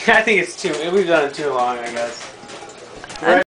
I think it's too. We've done it too long, I guess.